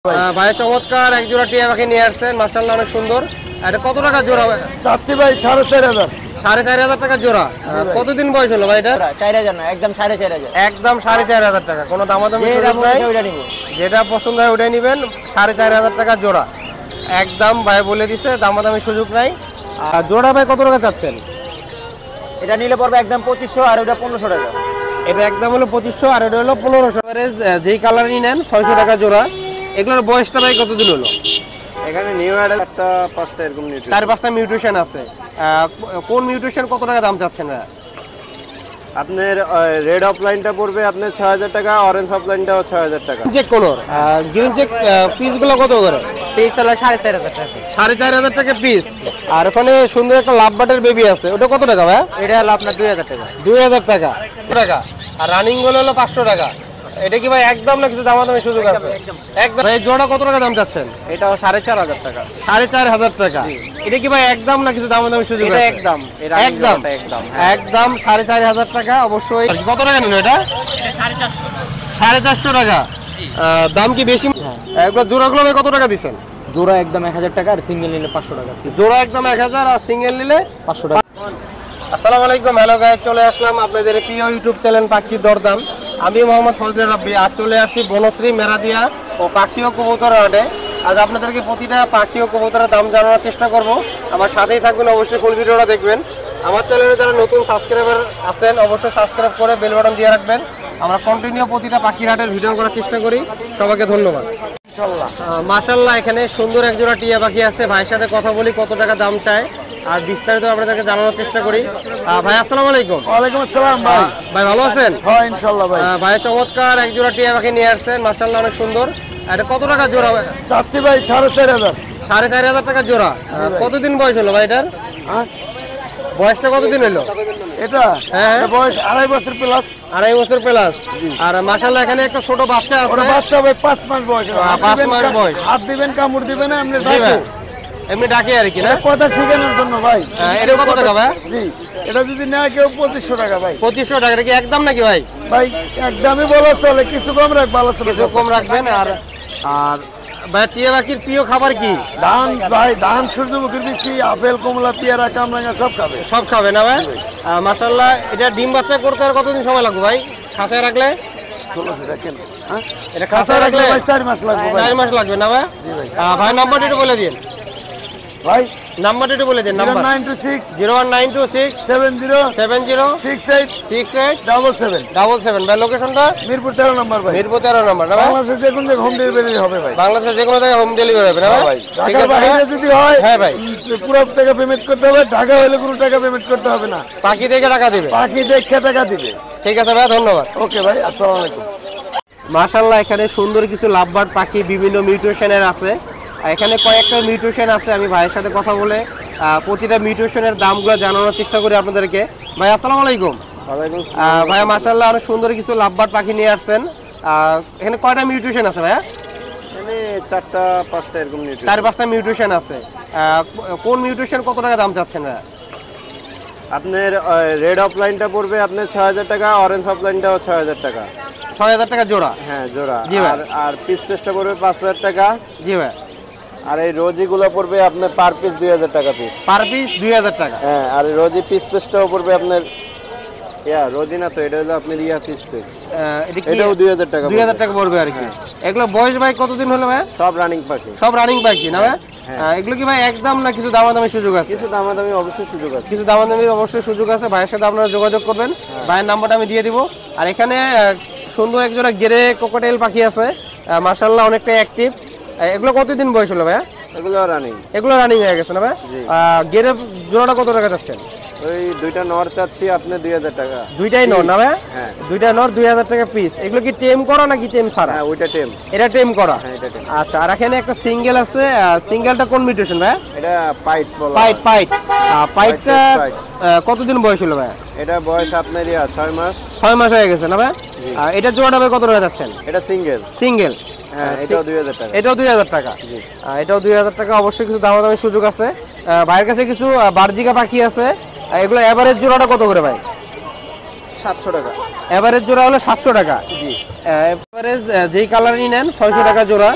ভাই চমৎকার এক জোড়া টিয়া পাখি নিয়ে আসছেন, মাশাআল্লাহ অনেক সুন্দর। এটা কত টাকা জোড়া? চাচ্ছি ভাই 4,500। 4,500 টাকা জোড়া। কতদিন বয়স হলো ভাই এটা? 4,000 না, একদম 4,500। একদম 4,500 টাকা, কোনো দামাদামি সুযোগ নাই। যেটা পছন্দ হয় ওটাই নেবেন। 4,500 টাকা জোড়া একদম ভাই বলে দিছে, দামাদামি সুযোগ নাই। আর জোড়া ভাই কত টাকা চাচ্ছেন? এটা নিলে পড়বে একদম 2500 আর ওটা 1500 টাকা। এটা একদম হলো 2500 আর এটা হলো 1500। যেই কালারই নেন 600 টাকা জোড়া। এগুলোর বয়সটা ভাই কতদিন হলো? এখানে নিউ অ্যাড 4-5টা এরকম নিউট্রিশন। 4-5টা মিউটেশন আছে। কোন মিউটেশন কত টাকা দাম চাচ্ছেন ভাই? আপনার রেড অফলাইনটা পড়বে আপনার 6000 টাকা, অরেঞ্জ অফলাইনটাও 6000 টাকা। চেক কোনর গ্রিন চেক পিসগুলো কত করে? পিস হলো 4,500 টাকা। 4,500 টাকা পিস। আর ওখানে সুন্দর একটা লাভ বাটের বেবি আছে, ওটা কত টাকা ভাই? এটা হলো আপনার 2000 টাকা। 2000 টাকা। আর রানিং গুলো হলো 500 টাকা। এটা কি ভাই একদম না কিছু দামাদামি সুযোগ আছে? একদম। ভাই জোড়া কত টাকা দাম চাচ্ছেন? এটাও 4,500 টাকা। 4,500 টাকা। এটা কি ভাই একদম না কিছু দামাদামি সুযোগ আছে? এটা একদম। একদম একদম 4,500 টাকা। অবশ্যই। কত টাকা নিল এটা? এটা 450। 450 টাকা। দাম কি বেশি? একবার জোড়াগুলো ভাই কত টাকা দিচ্ছেন? জোড়া একদম 1000 টাকা আর সিঙ্গেল নিলে 500 টাকা। জোড়া একদম 1000 আর সিঙ্গেল নিলে 500 টাকা। আসসালামু আলাইকুম, হ্যালো গাইস, চলে আসলাম আপনাদের প্রিয় ইউটিউব চ্যানেল পাখির দরদাম। আমি মোহাম্মদ ফজলে রাব্বি। আজ চলে আসছি বনশ্রী মেরাদিয়া ও পাখি ও কবুতর হাটে। আজ আপনাদেরকে প্রতিটা পাখি ও কবুতরের দাম জানানোর চেষ্টা করব। আমার সাথেই থাকবেন, অবশ্যই ফুল ভিডিওটা দেখবেন। আমার চ্যানেলে যারা নতুন সাবস্ক্রাইবার আছেন অবশ্যই সাবস্ক্রাইব করে বেল বাটন দিয়ে রাখবেন। আমরা কন্টিনিউ প্রতিটা পাখির হাটের ভিডিও করার চেষ্টা করি। সবাইকে ধন্যবাদ। মাশাআল্লাহ, এখানে সুন্দর এক জোড়া টিয়া পাখি আছে। ভাইয়ের সাথে কথা বলি, কত টাকা দাম চায় আর বিস্তারিত আপনাদেরকে জানানোর চেষ্টা করি। ভাই আসসালামু আলাইকুম। ওয়ালাইকুম আসসালাম ভাই। ভাই ভালো আছেন? হ্যাঁ ইনশাআল্লাহ ভাই। ভাই চমৎকার এক জোড়া টিয়া পাখি নিয়ে আসছেন, মাশাআল্লাহ অনেক সুন্দর। এটা কত টাকা জোড়া? চাচ্ছি ভাই 4,500। 4,500 টাকা জোড়া। কতদিন বয়স হলো ভাই এটার? বয়সটা কতদিন হলো? এটা বয়স 2.5 বছর প্লাস। 2.5 বছর প্লাস। আর মাশাআল্লাহ এখানে একটা ছোট বাচ্চা আছে। ওটা বাচ্চা ভাই 5 মাস বয়স। 5 মাস বয়স। হাত দিবেন, কামড় দিবেন না, এমনি ডাকো। এমনি ডাকে আর কি না? কথা শেখানোর জন্য ভাই। এটা কত টাকা ভাই? জি, এটা যদি নেয় কেউ 2500 টাকা ভাই। 2500 টাকা। এটা কি একদম নাকি ভাই? ভাই একদমই বলা চলে, কিছু কম রাখ, ভালো চলে। কিছু কম রাখবেন। আর ভাই টিয়া পাখির প্রিয় খাবার কি? ধান ভাই, ধান, সূর্যমুখীর বীজ, আপেল, কমলা, পেয়ারা, কামরাঙা সব খাবে। সব খাবে না ভাই? মাশাআল্লাহ, এটা ডিম বাচ্চা করতে আর কতদিন সময় লাগবে ভাই খাঁচায় রাখলে? 1600 টাকা কেন? এটা খাঁচায় রাখলে ভাই 4 মাস লাগবে ভাই। 4 মাস লাগবে না ভাই? জি ভাই। ভাই নাম্বারটা একটু বলে দিন। ভাই নাম্বারটা একটু বলে দিন। নাম্বার 0926 01926 70 70 68 68 77 77। ভাই লোকেশনটা? মিরপুর 13 নম্বর ভাই। মিরপুর 13 নম্বর না ভাই? বাংলাদেশে যে কোনো জায়গায় হোম ডেলিভারি হবে ভাই। বাংলাদেশের যে কোনো জায়গায় হোম ডেলিভারি হবে না ভাই? ঠিক ঢাকার আছে বাইরে ভাই? যদি হয়, হ্যাঁ ভাই, পুরো টাকা পেমেন্ট করতে হবে। ঢাকা হলে কোনো টাকা পেমেন্ট করতে হবে না, পাখি দেখে টাকা দিবে। পাখি দেখে টাকা দিবে। ঠিক আছে ভাই, ধন্যবাদ। ওকে ভাই, আসসালামু আলাইকুম। মাশাআল্লাহ, এখানে সুন্দর কিছু লাভবার্ড পাখি বিভিন্ন মিউটেশনের আছে। এখানে কয়েকটা মিউটেশন আছে। আমি ভাইয়ের সাথে কথা বলে প্রতিটা মিউটেশনের দামগুলো জানানোর চেষ্টা করি আপনাদেরকে। ভাই আসসালামু আলাইকুম। ওয়ালাইকুম ভাইয়া মাশাআল্লাহ অনেক সুন্দর কিছু লাভবার্ড পাখি নিয়ে আসছেন। এখানে কয়টা মিউটেশন আছে ভাইয়া? এখানে 4-5টা এরকম নিউট্রিশন। 4-5টা মিউটেশন আছে। কোন মিউটেশন কত টাকা দাম চাচ্ছেন ভাইয়া? আপনার রেড অফলাইনটা পড়বে আপনার 6000 টাকা, অরেঞ্জ অফলাইনটাও 6000 টাকা। 6,000 টাকা জোড়া? হ্যাঁ জোড়া। জি ভাই। আর পিস পেসটা পড়বে 5000 টাকা। জি ভাই। আর এই রোজিগুলো পড়বে আপনার পার পিস 2000 টাকা পিস। পার পিস 2000 টাকা? হ্যাঁ। আর রোজি পিস পেসটাও পড়বে আপনার, রোজি না তো, এটা হলো আপনার পিস পেস। এটাও 2000 টাকা। 2000 টাকা পড়বে আর কি। এগুলো বয়স ভাই কতদিন হলো ভাই? সব রানিং পাখি। সব রানিং পাখি না ভাই? এগুলো কি ভাই একদম না কিছু দামাদামি সুযোগ আছে? কিছু দামাদামি অবশ্যই সুযোগ আছে। কিছু দামাদামির অবশ্যই সুযোগ আছে। ভাইয়ের সাথে আপনারা যোগাযোগ করবেন। ভাইয়ের নাম্বারটা আমি দিয়ে দিব। আর এখানে সুন্দর একজোড়া গেরে কোকোটেল পাখি আছে, মাশাআল্লাহ অনেকটা অ্যাক্টিভ। এগুলো কতদিন বয়স হলো ভাইয়া? এগুলো রানিং। এগুলো রানিং হয়ে গেছে না ভাই? গেরে জোড়াটা কত টাকা চাচ্ছেন? ওই দুইটা নর চাচ্ছি আপনি 2000 টাকা। দুইটাই নর না ভাই? হ্যাঁ। দুইটা নর 2000 টাকা পিস। এগুলো কি টেম করা নাকি টেম ছাড়া? হ্যাঁ, ওইটা টেম। এটা টেম করা? হ্যাঁ, এটা টেম। আচ্ছা। আর এখানে একটা সিঙ্গেল আছে। সিঙ্গেলটা কোন মিউটেশন ভাই? এটা পাইট বলা। পাইটটা কতদিন বয়স হলো ভাই? এটা বয়স আপনার 6 মাস। 6 মাস হয়ে গেছে না ভাই? এটা জোড়াটা ভাই কত টাকা যাচ্ছেন? এটা সিঙ্গেল। সিঙ্গেল? হ্যাঁ, এটাও 2000 টাকা। এটাও 2000 টাকা? জি। এটাও 2000 টাকা। অবশ্যই কিছু দামাদামির সুযোগ আছে। ভাইয়ের কাছে কিছু বার্জিকা পাখি আছে। এগুলো এভারেজ জোড়াটা কত করে ভাই? 700 টাকা। এভারেজ জোড়া হলো 700 টাকা? জি। এভারেজ যেই কালারই নেন 600 টাকা জোড়া।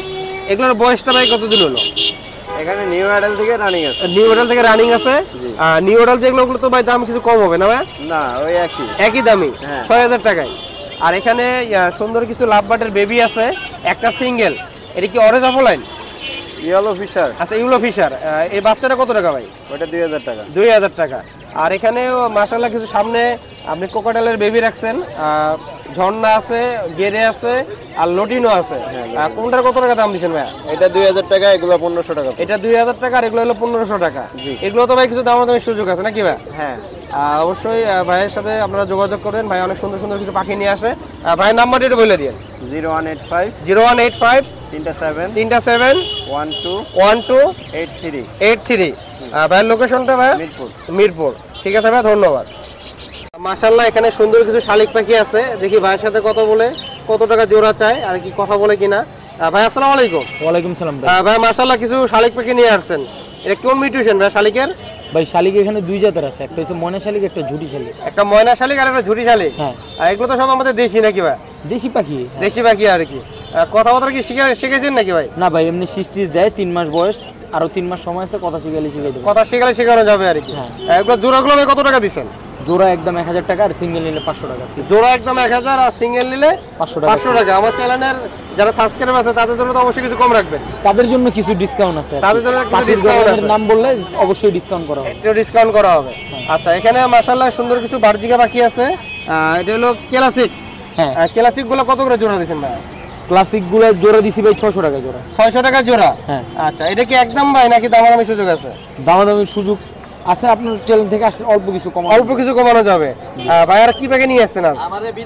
এগুলোর বয়সটা ভাই কতদিন হলো? এখানে নিউ অ্যাডাল থেকে রানিং আছে। নিউ অ্যাডাল থেকে রানিং আছে। নিউ অ্যাডাল যেগুলো ওগুলো তো ভাই দাম কিছু কম হবে না ভাই? না, ওই একই দামই, হ্যাঁ। 6000 টাকায়। আর এখানে সুন্দর কিছু লাভ বাটের বেবি আছে, একটা সিঙ্গেল। এটা কি অরেঞ্জ অফলাইন? Yellow Fischer. আচ্ছা, ইউলো ফিশার। এই বাচ্চাটা কত টাকা ভাই? ওটা 2000 টাকা। 2000 টাকা। আর এখানে মাশাআল্লাহ কিছু সামনে আপনি কোকাটেলের বেবি রাখছেন, ঝর্ণা আছে, গেরে আছে, আর লটিনো আছে। কোনটার কত টাকা দাম দিচ্ছেন ভাই? এটা 2000 টাকা, এগুলো 1500 টাকা। এটা 2000 টাকা, আর এগুলো হলো 1500 টাকা। জি। এগুলো তো ভাই কিছু দামাদামির সুযোগ আছে নাকি ভাই? হ্যাঁ, অবশ্যই ভাইয়ের সাথে আপনারা যোগাযোগ করবেন। ভাই অনেক সুন্দর সুন্দর কিছু পাখি নিয়ে আসে। ভাইয়ের নাম্বারটা একটু বলে দিন। 0185 0185 37 37 12 12 83 83। ভাইয়ের লোকেশনটা ভাই? মিরপুর। মিরপুর। ঠিক আছে ভাই, ধন্যবাদ। মাশাআল্লাহ এখানে সুন্দর কিছু শালিক পাখি আছে। দেখি ভাইয়ের সাথে কথা বলে কত টাকা জোড়া চায় আর কি কথা বলে কিনা। ভাই আসসালামু আলাইকুম। ওয়ালাইকুম সালাম ভাই। ভাই মাশাআল্লাহ কিছু শালিক পাখি নিয়ে আসছেন। এটা কোন মিউটেশন ভাই শালিকের? ভাই শালিক এখানে দুই জাতের আছে, একটা হচ্ছে ময়না শালিক, একটা ঝুটি শালিক। একটা ময়না শালিক আর একটা ঝুটি শালিক। হ্যাঁ। আর এগুলো তো সব আমাদের দেশি নাকি ভাই? দেশি পাখি। দেশি পাখি আর কি। কথাবার্তা কি শিখেছেন নাকি ভাই? না ভাই, এমনি সিস্টিস দেয়, 3 মাস বয়স, আরো 3 মাস সময় আছে, কথা শিখালে শিখাই দেবো। কথা শিখালে শেখানো যাবে আর কি। এগুলো জোড়াগুলো ভাই কত টাকা দিচ্ছেন? জোড়া একদম 1000 টাকা, আর সিঙ্গেল নিলে 500 টাকা। জোড়া একদম 1000, আর সিঙ্গেল নিলে 500 টাকা। 500 টাকা। আমার চ্যানেলের যারা সাবস্ক্রাইবার আছে তাদের জন্য তো অবশ্যই কিছু কম রাখবেন। তাদের জন্য কিছু ডিসকাউন্ট আছে। তাদের জন্য কিছু পাখির discount গড়ানোর আছে। নাম বললে অবশ্যই ডিসকাউন্ট করা হবে। একটু ডিসকাউন্ট করা হবে। আচ্ছা, এখানে মাশাআল্লাহ সুন্দর কিছু বার্জিকা পাখি আছে। এটা হলো ক্লাসিক। হ্যাঁ, ক্লাসিক গুলো কত করে জোড়া দিচ্ছেন ভাই? ক্লাসিক গুলো জোড়া দিছি ভাই 600 টাকা জোড়া। 600 টাকা জোড়া। হ্যাঁ। আচ্ছা, এটা কি একদম ভাই নাকি দামাদামি সুযোগ আছে? দামাদামির সুযোগ আছে, আপনার চ্যানেল থেকে আসলে অল্প কিছু কম। অল্প কিছু কমানো যাবে। ভাই আর কি পাখি নিয়ে আসছেন আজ?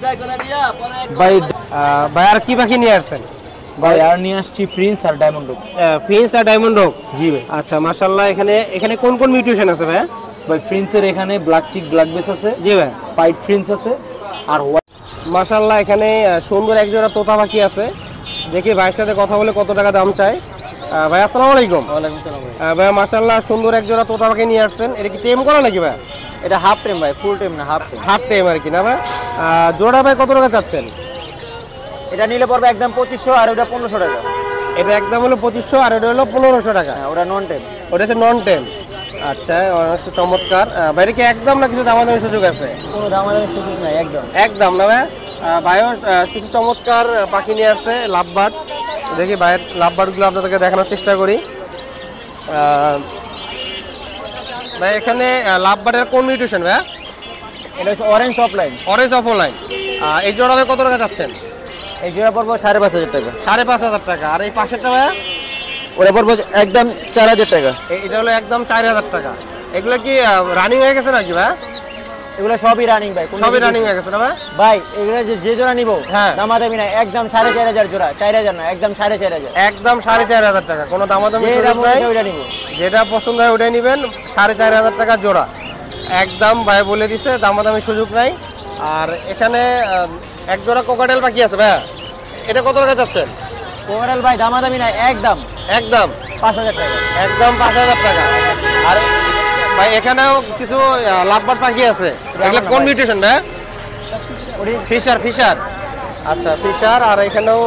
ভাই ভাই আর কি পাখি নিয়ে আসছেন? ভাই আর নিয়ে আসছি ফ্রিন্স আর ডায়মন্ড ডগ। প্রিন্স আর ডায়মন্ড ডগ। জি ভাই। আচ্ছা, মাশাআল্লাহ এখানে কোন কোন মিউটেশন আছে ভাই? ভাই ফ্রিন্সের এখানে ব্ল্যাক চিক ব্ল্যাক বেস আছে, জি ভাই। হোয়াইট ফ্রিন্স আছে, আর মাশাআল্লাহ এখানে সুন্দর এক জোড়া তোতা পাখি আছে। দেখি ভাইয়ের সাথে কথা বলে কত টাকা দাম চায়। ভাই আসসালামু আলাইকুম। ওয়ালাইকুম সালাম ভাই। ভাই মাশাআল্লাহ সুন্দর এক জোড়া তোতা পাখি নিয়ে আসছেন। এটা কি টেম করা নাকি ভাই? এটা হাফ টাইম ভাই, ফুল টাইম না, হাফ টাইম। হাফ টেম আর কি না ভাই? জোড়া ভাই কত টাকা চাচ্ছেন? এটা নিলে পড়বে একদম 2500, আর ওটা 1500 টাকা। এটা একদম হলো 2500, আর এটা হলো 1500 টাকা। হ্যাঁ, ওটা নন টাইম। ওটা হচ্ছে নন টেম। আচ্ছা, অনেক চমৎকার। ভাইরে কি একদম না কিছু দামাদামি সুযোগ আছে? কোনো দামাদামির সুযোগ নাই, একদম। একদম না ভাই? ভাইও কিছু চমৎকার পাখি নিয়ে আসছে, লাভবার্ড। দেখি ভাইয়ের লাভবার্ডগুলো আপনাদেরকে দেখানোর চেষ্টা করি। ভাই এখানে লাভবার্ডের কোন মিউটেশন ভাই? এটা হচ্ছে অরেঞ্জ অফলাইন। Orange offline. এই জোড়াতে কত টাকা যাচ্ছেন? এই জোড়া পড়বো 5500 টাকা। 5500 টাকা। আর এই পাশেরটা ভাই? ওটা পড়বো একদম 4000 টাকা। এটা হলো একদম 4000 টাকা। এগুলো কি রানিং হয়ে গেছে নাকি ভাই? এগুলো সবই রানিং ভাই। সবই রানিং হয়ে গেছে না ভাই? ভাই এগুলো যে জোড়া নিবো, হ্যাঁ, দামাদামি না, একদম 4500 জোড়া। 4000 না, একদম 4500। একদম 4500 টাকা। কোনো দামাদামি সুযোগ নাই। ওইটা নিবো। যেটা পছন্দ হয় ওটাই নেবেন। 4500 টাকা জোড়া একদম ভাই বলে দিছে, দামাদামি সুযোগ নাই। আর এখানে এক জোড়া কোকাটেল পাখি আছে ভাই। এটা কত টাকা যাচ্ছেন? কোকাটেল ভাই দামাদামি না, একদম একদম 5000 টাকা। একদম 5000 টাকা। আর ভাই এখানেও কিছু লাভবার্ড পাখি আছে। এগুলো কোন মিউটেশন ভাই? ফিশার। ফিশার। আচ্ছা, ফিশার। আর এখানেও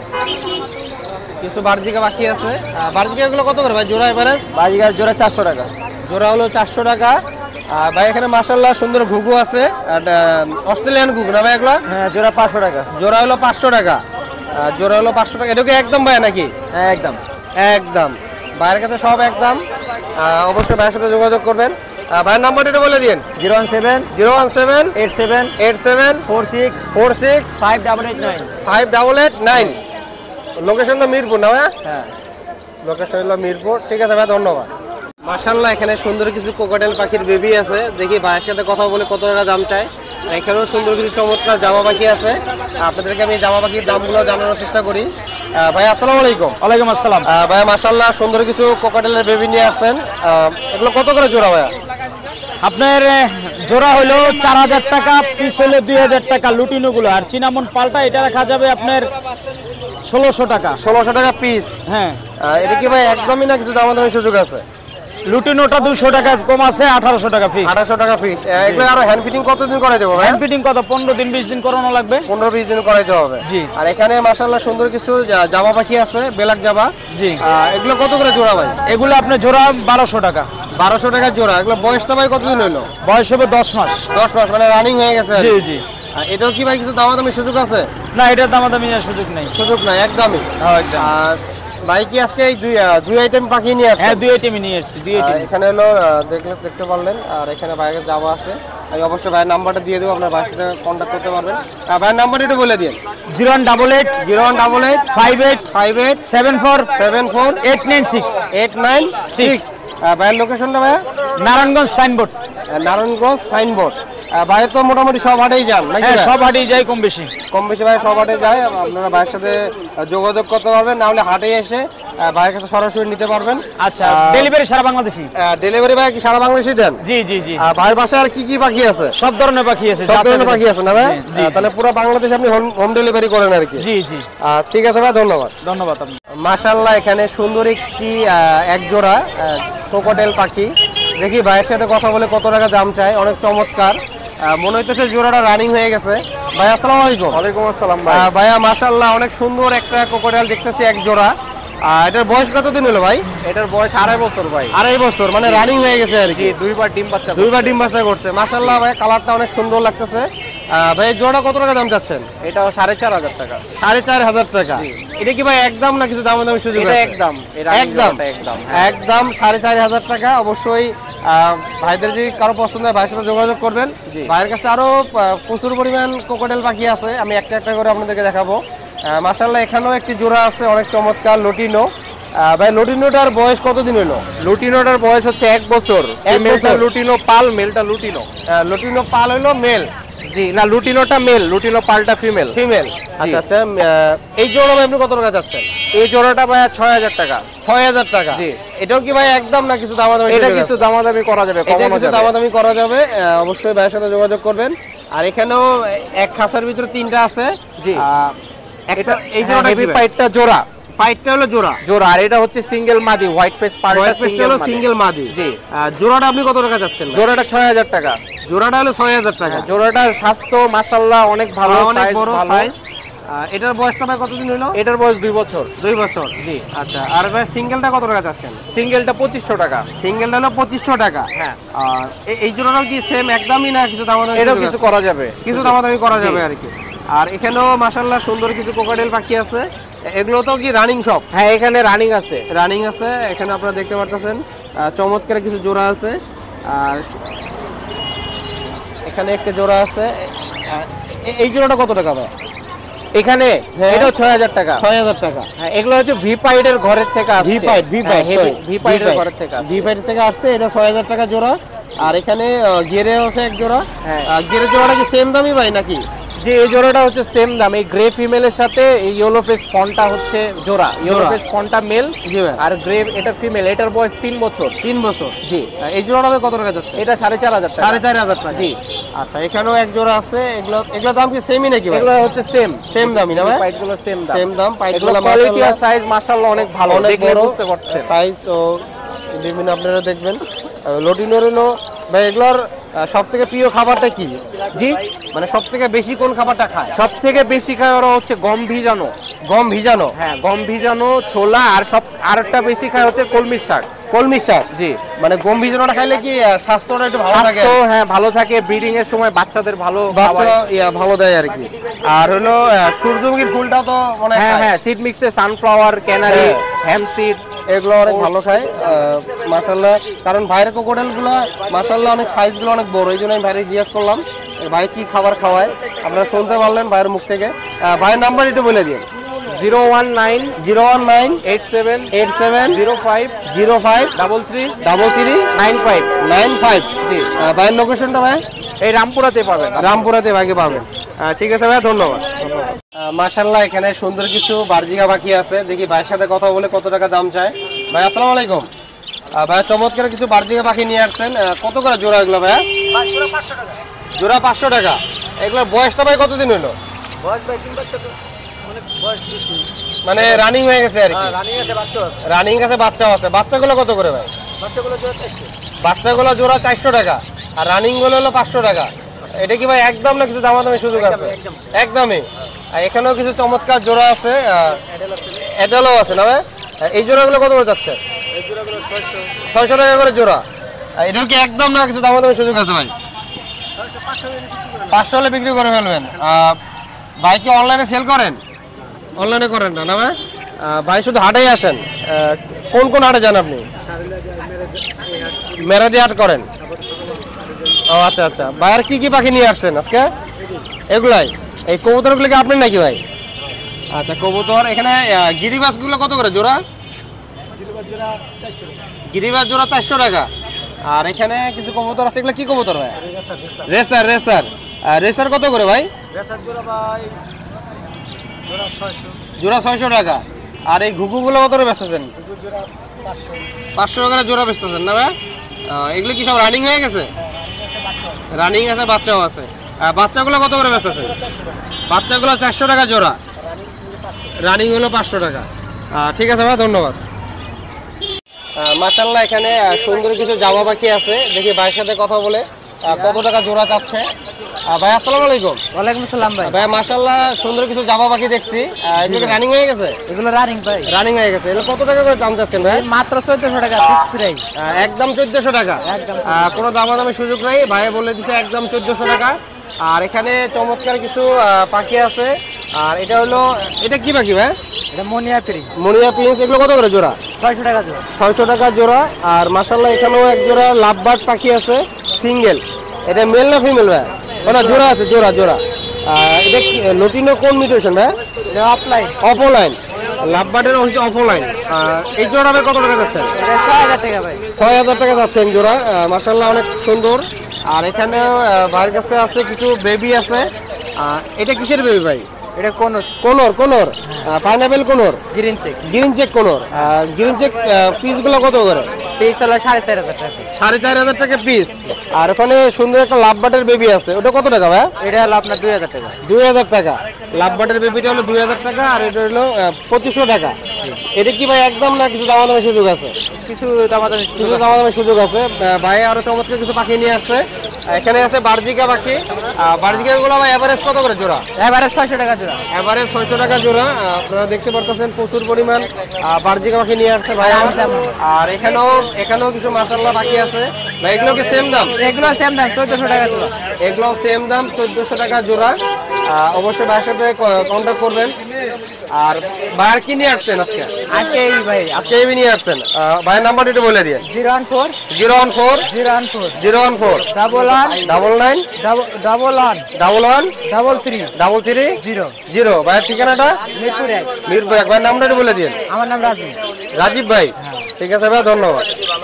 কিছু বার্জিকা পাখি আছে। বার্জিকা এগুলো কত করে ভাই জোড়া এভারেজ? বাজিগার জোড়া 400 টাকা। জোড়া হলো 400 টাকা। ভাই এখানে মাশাআল্লাহ সুন্দর ঘুঘু আছে, অস্ট্রেলিয়ান ঘুঘু না ভাই এগুলো? হ্যাঁ, জোড়া 500 টাকা। জোড়া হলো 500 টাকা। জোড়া হলো 500 টাকা। এটা কি একদম ভাই নাকি? হ্যাঁ, একদম। একদম। ভাইয়ের কাছে সব একদম। অবশ্যই ভাইয়ের সাথে যোগাযোগ করবেন। ভাইয়ের নাম্বারটা একটু বলে দিন। 017 017 87 87 46 46 5889। 5889। লোকেশন তো মিরপুর না ভাই? হ্যাঁ, লোকেশন হলো মিরপুর। ঠিক আছে ভাই, ধন্যবাদ। মাশাআল্লাহ এখানে সুন্দর কিছু কোকাটেল পাখির বেবি আছে। দেখি ভাইয়ের সাথে কথা বলে কত টাকা দাম চায়। এখানেও সুন্দর কিছু চমৎকার জামা পাখি আছে। আপনাদেরকে আমি জামা পাখির দামগুলো জানানোর চেষ্টা করি। ভাই আসসালামু আলাইকুম। ওয়ালাইকুম আসসালাম। ভাই মাশাআল্লাহ সুন্দর কিছু কোকাটেলের বেবি নিয়ে আসছেন। এগুলো কত করে জোড়া ভাইয়া? আপনার জোড়া হলো 4000 টাকা, পিস হলো 2000 টাকা লুটিনো গুলো। আর চিনামন পাল্টা এটা রাখা যাবে আপনার 1600 টাকা। 1600 টাকা পিস। হ্যাঁ, এটা কি ভাই একদমই না কিছু দামাদামি সুযোগ আছে? লুটিনোটা 200 টাকা কম আছে, 1800 টাকা ফিক্স। 1800 টাকা ফিস। এগুলো আরো হ্যান্ড ফিটিং কতদিন করে দেবো ভাই? হ্যান্ড ফিটিং কত 15 দিন 20 দিন করানো লাগবে। 15-20 দিন করাইতে হবে। জি। আর এখানে মাশাআল্লাহ সুন্দর কিছু জামা পাখি আছে, ব্ল্যাক জামা। জি। এগুলো কত করে জোড়া ভাই? এগুলো আপনার জোড়া 1200 টাকা। 1200 টাকা জোড়া। এগুলো বয়সটা ভাই কতদিন হলো? বয়স হবে 10 মাস। 10 মাস, মানে রানিং হয়ে গেছে। জি জি। এটাও কি ভাই কিছু দামাদামি সুযোগ আছে? না, এটার দামাদামি আর সুযোগ নেই। সুযোগ নাই, একদমই। হ্যাঁ একদম। আর ভাই কি আজকে এই দুই আইটেম পাখি নিয়ে আসছে? হ্যাঁ 2 আইটেমই নিয়ে এসেছি, 2 আইটেম। এখানে হলো দেখতে পারলেন। আর এখানে ভাইয়ের যাওয়া আছে। আমি অবশ্যই ভাইয়ের নাম্বারটা দিয়ে দেবো, আপনার ভাইয়ের সাথে কন্ট্যাক্ট করতে পারবেন। ভাইয়ের নাম্বারটা একটু বলে দিন। 0188 0188 58 58 74 74 896 896। ভাইয়ের লোকেশনটা ভাইয়া? নারায়ণগঞ্জ সাইনবোর্ড। নারায়ণগঞ্জ সাইনবোর্ড। ভাইয়ের তো মোটামুটি সব হাটেই যান নাকি? হ্যাঁ ভাই? সব হাটেই যাই কম বেশি। কম বেশি ভাই সব হাটে যায়। আপনারা ভাইয়ের সাথে যোগাযোগ করতে পারবেন, না হলে হাটে এসে ভাইয়ের কাছে সরাসরি নিতে পারবেন। আচ্ছা, ডেলিভারি সারা বাংলাদেশি। ডেলিভারি ভাই কি সারা বাংলাদেশে দেন? জি জি জি। ভাইয়ের বাসায় আর কি কি পাখি আছে? সব ধরনের পাখি আছে। সব ধরনের পাখি আছে না ভাই? জি, তাহলে পুরো বাংলাদেশে আপনি হোম ডেলিভারি করেন আর কি? জি জি। ঠিক আছে ভাই, ধন্যবাদ। ধন্যবাদ আপনাকে। মাশাআল্লাহ, এখানে সুন্দর একটি এক জোড়া ক্রোকোডাইল পাখি। দেখি ভাইয়ের সাথে কথা বলে কত টাকা দাম চায়। অনেক চমৎকার, মনে হইতেছে জোড়াটা রানিং হয়ে গেছে। ভাই আসসালামু আলাইকুম। ওয়ালাইকুম আসসালাম ভাই। ভাইয়া মাশাআল্লাহ অনেক সুন্দর একটা ক্রোকোডাইল দেখতেছি এক জোড়া। এটার বয়স কতদিন হলো ভাই? এটার বয়স 2.5 বছর ভাই। 2.5 বছর, মানে রানিং হয়ে গেছে আর কি। দুইবার ডিম বাচ্চা। দুইবার ডিম বাচ্চা করছে। মাশাআল্লাহ ভাই, কালারটা অনেক সুন্দর লাগতেছে। ভাই জোড়া কত টাকা দাম চাচ্ছেন? এটাও 4.5 টাকা। 4.5 টাকা। এটা কি ভাই একদম না কিছু দাম সুযোগ এটা আছে? একদম। একদম একদম। একদম 4.5 টাকা। অবশ্যই ভাইদের যদি কারো পছন্দ হয় ভাইয়ের সাথে যোগাযোগ করবেন। ভাইয়ের কাছে আরো প্রচুর পরিমাণ ক্রোকোডাইল পাখি আছে, আমি একটা একটা করে আপনাদেরকে দেখাবো। মাশাআল্লাহ, এখানেও একটি জোড়া আছে অনেক চমৎকার লুটিনো। ভাই লুটিনোটার বয়স কতদিন হলো? লুটিনোটার বয়স হচ্ছে 1 বছর। এক মেলটা বছর। লুটিনো পাল, মেলটা লুটিনো। লুটিনো পাল হলো মেল। জি না, লুটিনোটা মেল, লুটিনো পালটা ফিমেল। ফিমেল। আচ্ছা আচ্ছা। এই জোড়া ভাই আপনি কত টাকা যাচ্ছেন? এই জোড়াটা ভাই 6000 টাকা। 6000 টাকা। জি। এটাও কি ভাই একদম না কিছু দামাদামি? এটা কিছু দামাদামি করা যাবে, এটা কমানো কিছু যাবে। দামাদামি করা যাবে। অবশ্যই ভাইয়ের সাথে যোগাযোগ করবেন। আর এখানেও এক খাঁচার ভিতরে 3টা আছে। জি। একটা এই জোড়াটা হেভি কি ভাই? পাইটটা জোড়া। পাইটটা হলো জোড়া। জোড়া। আর এটা হচ্ছে সিঙ্গেল মাদি, হোয়াইট ফেস পালটা হোয়াইট ফেসটা হলো সিঙ্গেল মাদি। জি। জোড়াটা আপনি কত টাকা যাচ্ছেন? জোড়াটা 6000 টাকা। জোড়াটা হলো 6000 টাকা। জোড়াটার স্বাস্থ্য মাশাআল্লাহ অনেক ভালো, অনেক size বড় ভালো। সাইজ। এটার বয়সটা ভাই কতদিন হলো? এটার বয়স 2 বছর। 2 বছর। জি। আচ্ছা, আর ভাই সিঙ্গেলটা কত টাকা যাচ্ছেন? সিঙ্গেলটা 2500 টাকা। সিঙ্গেলটা হলো 2500 টাকা। হ্যাঁ। আর এই জোড়াটাও কি সেম একদমই না কিছু দামাদামি? এটাও কিছু করা যাবে। কিছু দামাদামি করা যাবে আর কি। আর এখানেও মাশাআল্লাহ সুন্দর কিছু ক্রোকোডাইল পাখি আছে। এগুলো তো কি রানিং সব? হ্যাঁ, এখানে রানিং আছে। রানিং আছে। এখানে আপনারা দেখতে পাচ্ছেন চমৎকার কিছু জোড়া আছে। আর এখানে একটা জোড়া আছে। এই জোড়াটা কত টাকা ভাই? এখানে হ্যাঁ। এটাও 6000 টাকা। 6000 টাকা। হ্যাঁ, এগুলো হচ্ছে ভি পাইডের ঘরের থেকে আসছে। ভি পাইড ভি পাইডের ঘরের থেকে আসছে। ভি পাইড থেকে আসছে। এটা 6000 টাকা জোড়া। আর এখানে গেরে আছে এক জোড়া। হ্যাঁ। গেরে জোড়াটা কি সেম দামই ভাই নাকি? যে এই জোড়াটা হচ্ছে সেম দাম। এই গ্রে ফিমেলের সাথে এই ইয়েলো ফেস ফন্টটা হচ্ছে জোড়া। ইয়েলো ফেস ফন্টটা মেল। জি ভাই। আর গ্রে এটা ফিমেল। এটার বয়স 3 বছর। 3 বছর। জি। এই জোড়াটা কত টাকা যাচ্ছে? এটা 4500 টাকা। 4500 টাকা। জি। আচ্ছা, এখানেও এক জোড়া আছে। এগুলো দাম কি সেমই নাকি ভাই? এগুলো হচ্ছে সেম। সেম দামই না ভাই? পাইটগুলো সেম দাম। সেম দাম। এগুলো পাইটগুলো কোয়ালিটি আর সাইজ মাশাআল্লাহ অনেক ভালো। অনেক দেখলে বড় বুঝতে পারছেন। সাইজ ও বিভিন্ন আপনারা দেখবেন। লটিনোর হলো ভাই, এগুলোর সবথেকে প্রিয় খাবারটা কি? জি। মানে সবথেকে বেশি কোন খাবারটা খায়? সবথেকে বেশি খায় ওরা হচ্ছে গম ভিজানো। গম ভিজানো। হ্যাঁ, গম ভিজানো, ছোলা। আর আরেকটা বেশি খায় হচ্ছে কলমির শাক। কলমি শাক। জি। মানে গম ভিজানোটা খাইলে কি স্বাস্থ্যটা একটু ভালো থাকে? স্বাস্থ্য হ্যাঁ ভালো থাকে। ব্রিডিং এর সময় বাচ্চাদের ভালো বাচ্চা খাওয়ায়। ভালো দেয় আর কি। আর হলো সূর্যমুখীর ফুলটাও তো মানে হ্যাঁ হ্যাঁ, সিড মিক্সে সানফ্লাওয়ার, ক্যানারি, হ্যাঁ। হ্যাম সিড এগুলো অনেক ভালো খায় মাশাআল্লাহ। কারণ ভাইয়ের ক্রোকোডাইল গুলো মাশাআল্লাহ অনেক সাইজগুলো অনেক বড়, এই জন্য আমি ভাইয়ের জিজ্ঞেস করলাম ভাই কি খাবার খাওয়ায়। আপনারা শুনতে পারলেন ভাইয়ের মুখ থেকে। ভাইয়ের নাম্বার একটু বলে দিন। 019 019 87 87 05 05 33 33 95। 95। জি। ভাইয়ের লোকেশনটা ভাই? এই রামপুরাতে পাবেন। রামপুরাতে ভাইকে পাবেন। ঠিক আছে ভাই, ধন্যবাদ। মাশাআল্লাহ, এখানে সুন্দর কিছু বার্জিকা পাখি আছে। দেখি ভাইয়ের সাথে কথা বলে কত টাকা দাম চায়। ভাই আসসালামু আলাইকুম। ভাই চমৎকার কিছু বার্জিকা পাখি নিয়ে আসছেন। কত করে জোড়া এগুলো ভাইয়া? জোড়া 500 টাকা। এগুলোর বয়সটা ভাই কতদিন হলো? বয়স ভাই ডিম বাচ্চা তো মানে রানিং হয়ে গেছে আর কি। রানিং আছে, বাচ্চাও আছে। বাচ্চাগুলো কত করে ভাই? বাচ্চাগুলো জোড়া 400 টাকা, আর রানিং গুলো হলো 500 টাকা। এটা কি ভাই একদম না কিছু দামাদামি সুযোগ আছে? একদমই। আর এখানেও কিছু চমৎকার জোড়া আছে, অ্যাডালও আছে না ভাই? এই জোড়াগুলো কত করে যাচ্ছে? 600 টাকা করে জোড়া। এটা কি একদম না কিছু দামাদামি সুযোগ আছে ভাই? 500 হলে বিক্রি করে ফেলবেন। ভাই কি অনলাইনে সেল করেন? অনলাইনে করেন না, না ভাই? ভাই শুধু হাটেই আসেন। কোন কোন হাটে যান আপনি? মেরাদি হাট করেন। ও আচ্ছা আচ্ছা। ভাই আর কি কি পাখি নিয়ে আসছেন আজকে? এগুলাই। এই কবুতরগুলো কি আপনার নাকি ভাই? আচ্ছা, কবুতর। এখানে গিরিবাজগুলো কত করে জোড়া? গিরিবাজ জোড়া 400 টাকা। আর এখানে কিছু কবুতর আছে, এগুলো কি কবুতর ভাই? রেসার। রেসার রেসার কত করে ভাই? জোড়া 600 টাকা। আর এই ঘুঘুগুলো কত করে বেচতেছেন? 500 টাকা জোড়া বেচতেছেন না ভাই? এগুলো কি সব রানিং হয়ে গেছে? রানিং আছে, বাচ্চাও আছে। বাচ্চাগুলো কত করে বেচতেছেন? বাচ্চাগুলো 400 টাকা জোড়া, রানিং হলো 500 টাকা। ঠিক আছে ভাই, ধন্যবাদ। মাশাআল্লাহ, এখানে সুন্দর কিছু জামা পাখি আছে। দেখি ভাইয়ের সাথে কথা বলে কত টাকা জোড়া চাচ্ছে। ভাই আসসালামু আলাইকুম। ওয়ালাইকুম আসসালাম ভাই। ভাই মাশাআল্লাহ, সুন্দর কিছু জামা পাখি দেখছি। এগুলো রানিং হয়ে গেছে? এগুলো রানিং ভাই। রানিং হয়ে গেছে। এগুলো কত টাকা করে দাম চাচ্ছেন ভাই? মাত্র 1400 টাকা ফিক্স প্রাইস। একদম 1400 টাকা। কোনো দামাদামি সুযোগ নাই, ভাই বলে দিছে একদম 1400 টাকা। আর এখানে চমৎকার কিছু পাখি আছে। আর এটা হলো, এটা কি পাখি ভাই? এটা মনিয়া প্রিন্স। মনিয়া প্রিন্স। এগুলো কত করে জোড়া? 600 টাকা জোড়া। 600 টাকা জোড়া। আর মাশাআল্লাহ, এখানেও এক জোড়া লাভবার্ড পাখি আছে, সিঙ্গেল। এটা মেল না ফিমেল ভাই? ওটা জোড়া আছে, জোড়া জোড়া। এটা লটিনো কোন মিউটেশন ভাই? এটা অফলাইন। অফলাইন। লাভবার্ডের হচ্ছে অফলাইন। এই জোড়া ভাই কত টাকা যাচ্ছে? এটা 6000 টাকা ভাই। 6000 টাকা যাচ্ছে এই জোড়া। মাশাআল্লাহ, অনেক সুন্দর। আর এখানে ভাইয়ের কাছে আছে কিছু বেবি আছে। এটা কিসের বেবি ভাই? এটা conure. Conure. Conure pineapple conure. Green cheek. Green cheek conure. Green cheek পিসগুলো কত করে? পিস হলো 4500 টাকা। 4500 টাকা পিস। আর ওখানে সুন্দর একটা লাভবার্ডের বেবি আছে, ওটা কত টাকা ভাই? এটা হলো আপনার 2000 টাকা। 2000 টাকা। লাভবার্ডের বেবিটা হলো 2000 টাকা। আর এটা হলো 2500 টাকা। এটা কি ভাই একদম না কিছু দামাদামি সুযোগ আছে? কিছু দামাদামি কিছু দামাদামি সুযোগ আছে। ভাই আরো চমৎকার কিছু পাখি নিয়ে আসছে। এখানে আছে বার্জিকা পাখি। বার্জিকা গুলো ভাই এভারেজ কত করে জোড়া? এভারেজ 600 টাকা জোড়া। এভারেজ 600 টাকা জোড়া। আপনারা দেখতে পারতেছেন প্রচুর পরিমাণ বার্জিকা পাখি নিয়ে আসছে ভাই আমার। আর এখানেও কিছু মাশাআল্লাহ পাখি আছে ভাই। এগুলো কি সেম দাম? এগুলো সেম দাম 1400 টাকা জোড়া। এগুলো সেম দাম 1400 টাকা জোড়া। অবশ্যই ভাইয়ের সাথে কন্ট্যাক্ট করবেন। আর ভাইয়ার কি নিয়ে আসছেন আজকে? আজকে এই ভাই আজকে এবি নিয়ে আসছেন। ভাইয়ের নাম্বারটা একটু বলে দিন। 014 014 014 014 11 99 11 11 33 33 0 0। ভাইয়ের ঠিকানাটা? মিরপুর 1। মিরপুর 1। ভাইয়ের নামটা একটু বলে দিন। আমার নাম রাজু। রাজীব ভাই। ঠিক আছে ভাই, ধন্যবাদ।